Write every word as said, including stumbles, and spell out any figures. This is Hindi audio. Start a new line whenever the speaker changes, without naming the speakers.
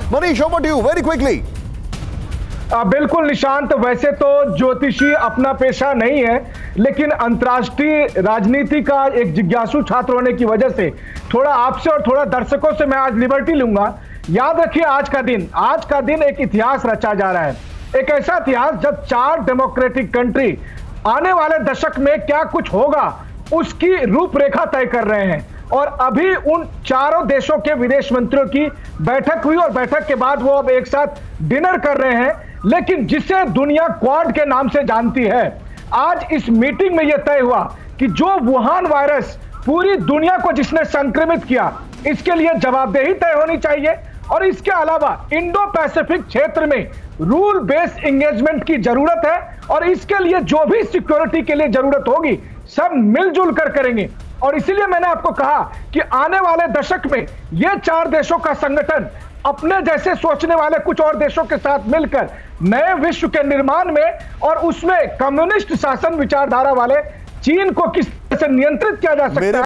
Manish, over to you very quickly.
आ, बिल्कुल निशांत, वैसे तो ज्योतिषी अपना पेशा नहीं है, लेकिन अंतर्राष्ट्रीय राजनीति का एक जिज्ञासु छात्र होने की वजह से थोड़ा आपसे और थोड़ा दर्शकों से मैं आज लिबर्टी लूंगा। याद रखिए, आज का दिन आज का दिन एक इतिहास रचा जा रहा है, एक ऐसा इतिहास जब चार डेमोक्रेटिक कंट्री आने वाले दशक में क्या कुछ होगा उसकी रूपरेखा तय कर रहे हैं। और अभी उन चारों देशों के विदेश मंत्रियों की बैठक हुई और बैठक के बाद वो अब एक साथ डिनर कर रहे हैं, लेकिन जिसे दुनिया क्वाड के नाम से जानती है, आज इस मीटिंग में यह तय हुआ कि जो वुहान वायरस पूरी दुनिया को जिसने संक्रमित किया, इसके लिए जवाबदेही तय होनी चाहिए। और इसके अलावा इंडो पैसिफिक क्षेत्र में रूल बेस्ड एंगेजमेंट की जरूरत है और इसके लिए जो भी सिक्योरिटी के लिए जरूरत होगी सब मिलजुल कर करेंगे। और इसीलिए मैंने आपको कहा कि आने वाले दशक में ये चार देशों का संगठन अपने जैसे सोचने वाले कुछ और देशों के साथ मिलकर नए विश्व के निर्माण में और उसमें कम्युनिस्ट शासन विचारधारा वाले चीन को किस तरह से नियंत्रित किया जा सकता है